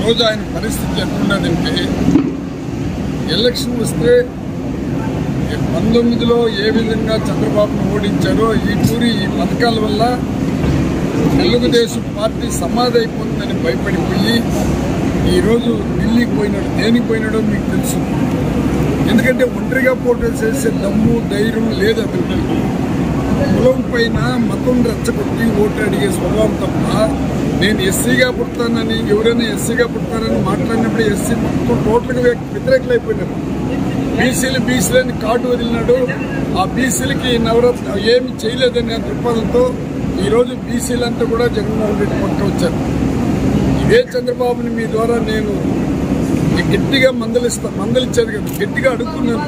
ఈరోజు ఆయన పరిస్థితి ఎట్లున్నదంటే ఎలక్షన్ వస్తే 19లో ఏ విధంగా చంద్రబాబును ఓడించారో ఈ తూరి ఈ పథకాల వల్ల తెలుగుదేశం పార్టీ సమాధి అయిపోతుందని భయపడిపోయి ఈరోజు ఢిల్లీకి పోయినాడు. దేనికి పోయినాడో మీకు తెలుసు. ఎందుకంటే ఒంటరిగా పోటీ చేసే దమ్ము ధైర్యం లేదు అతనికి. కులం పైన మతం రెచ్చగొట్టి ఓటు అడిగే స్వభావం తప్ప నేను ఎస్సీగా పుడతానని ఎవరైనా ఎస్సీగా పుడతానని మాట్లాడినప్పుడు ఎస్సీ మొత్తం టోటల్గా వ్యతిరేకలు అయిపోయినారు. బీసీలని కాటు వదిలినాడు. ఆ బీసీలకి నవరత్న ఏమి చేయలేదనే దృక్పథంతో ఈరోజు బీసీలంతా కూడా జగన్మోహన్ రెడ్డి పక్క వచ్చారు. ఇదే చంద్రబాబుని మీ ద్వారా నేను గట్టిగా మందలిచ్చేది కదా, గట్టిగా అడుగుతున్నాను.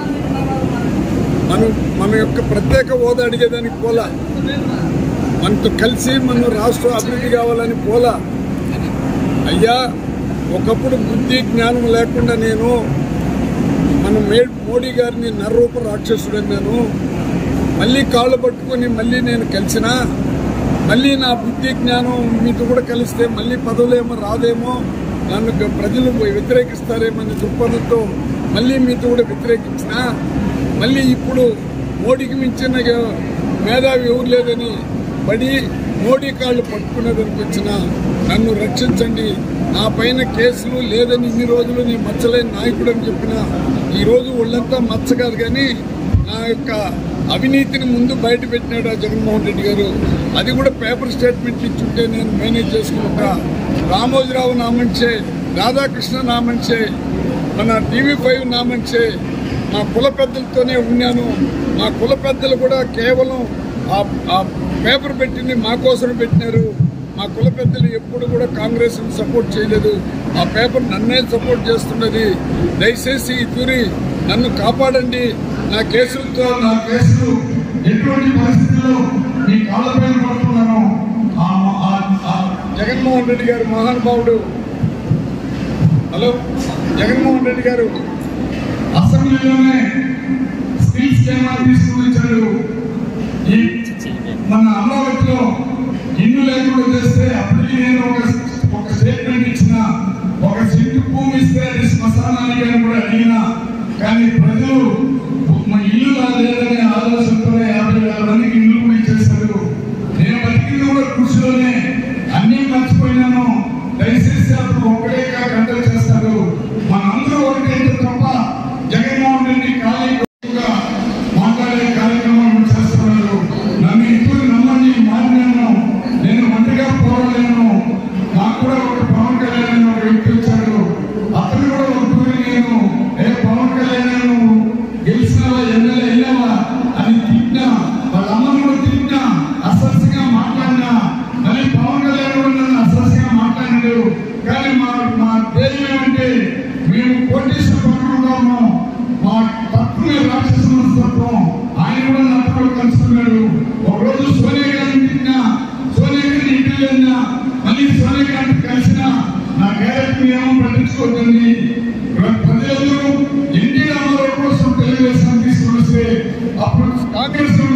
మన యొక్క ప్రత్యేక హోదా అడిగేదానికి పోలా, మనతో కలిసి మన రాష్ట్ర అభివృద్ధి కావాలని పోలా. అయ్యా, ఒకప్పుడు బుద్ధి జ్ఞానం లేకుండా నేను మన మోడీ గారిని నరరూప రాక్షసుడన్నాను. మళ్ళీ కాళ్ళు పట్టుకొని మళ్ళీ నేను కలిసినా మళ్ళీ నా బుద్ధి జ్ఞానం మీతో కూడా కలిస్తే మళ్ళీ పదవులేమో రాదేమో, నన్ను ప్రజలు వ్యతిరేకిస్తారేమో అనే దృక్పథంతో మళ్ళీ మీతో కూడా వ్యతిరేకించినా మళ్ళీ ఇప్పుడు మోడీకి మించిన మేధావి ఎవరు లేదని పడి మోడీ కాళ్ళు పట్టుకునేదానికి వచ్చిన నన్ను రక్షించండి, నా పైన కేసులు లేదని ఇన్ని రోజులు నేను మచ్చలేని నాయకుడు అని చెప్పిన ఈరోజు వాళ్ళంతా మచ్చ కాదు కానీ నా యొక్క అవినీతిని ముందు బయట పెట్టినాడు ఆ జగన్మోహన్ రెడ్డి గారు. అది కూడా పేపర్ స్టేట్మెంట్ ఇచ్చుంటే నేను మేనేజ్ చేసుకుంటా. రామోజీరావు నా మనిషే, రాధాకృష్ణ నా మనిషే, మన TV5 నా మనిషే. మా కుల పెద్దలతోనే ఉన్నాను. మా కుల పెద్దలు కూడా కేవలం ఆ పేపర్ పెట్టింది మా కోసం పెట్టినారు. మా కుల పెద్దలు ఎప్పుడు కూడా కాంగ్రెస్ సపోర్ట్ చేయలేదు. ఆ పేపర్ నన్నే సపోర్ట్ చేస్తున్నది. దయచేసి ఈ తూరి నన్ను కాపాడండి. నా కేసులు ఎటువంటి పరిస్థితుల్లో మీ కాళ్ళపై పడుతున్నాను. జగన్మోహన్ రెడ్డి గారు మహానుభావుడు. హలో, జగన్మోహన్ రెడ్డి గారు అసెంబ్లీలోనే స్కిల్స్ కేంద్రాలు తీసుకుని వచ్చాడు. మన అమరావతిలో ఇల్లు లేకుండా చేస్తే అప్పటికి నేను ఒక స్టేట్మెంట్ ఇచ్చిన, ఒక సెంటు భూమి ఇస్తే అది శ్మశానానికి అని కూడా అడిగినా, కానీ ప్రజలు ఇల్లు లేదనే ఆలోచనతో 50,000 మందికి ఇల్లు కూడా ఇచ్చేశారు. నేను బతికింది కూడా కృషిలోనే అన్నీ మర్చిపోయినాను. దయచేసి అప్పుడు ఒకటేగా కంట్రోల్ చేస్తారు. మనందరూ ఒకటైతే తప్ప జగన్మోహన్ రెడ్డి ఖాళీగా మాట్లాడే కార్యక్రమాలు చేస్తున్నారు. నన్ను ఇప్పుడు నమ్మని మారినాను. నేను ఒంటిగా పోరాడలేను. నాకు కూడా ఒక పవన్ కళ్యాణ్ ఒక వ్యక్తి వచ్చాడు. అతను కూడా ఒక తూరి నేను పవన్ కళ్యాణ్ గెలిచినావా ఎమ్మెల్యే అయినావా అని తిట్టినా, వాళ్ళ అమ్మను కూడా తిట్టినా, అసస్యంగా మాట్లాడినా, మళ్ళీ పవన్ కళ్యాణ్ కూడా నన్ను అసస్యంగా మాట్లాడాడు. కానీ మా ధైర్యం ఏమంటే మేము కోటేశ్వర పట్టుకుంటాము, మా తప్పుని రాక్షస మనస్తత్వం. ఆయన కూడా నాతో కలుసుకున్నాడు. ఒకరోజు సోనియా గాంధీ తిట్టినా, సోనియా గాంధీ ఇంటికి వెళ్ళినా, మళ్ళీ సోనియా గాంధీ కలిసినా నా క్యారెక్టర్ ఏమో పట్టించుకోవద్దండి. ప్రజలందరూ ఎన్టీ రామారావు కోసం తెలుగుదేశం తీసుకుని వస్తే అప్పుడు కాంగ్రెస్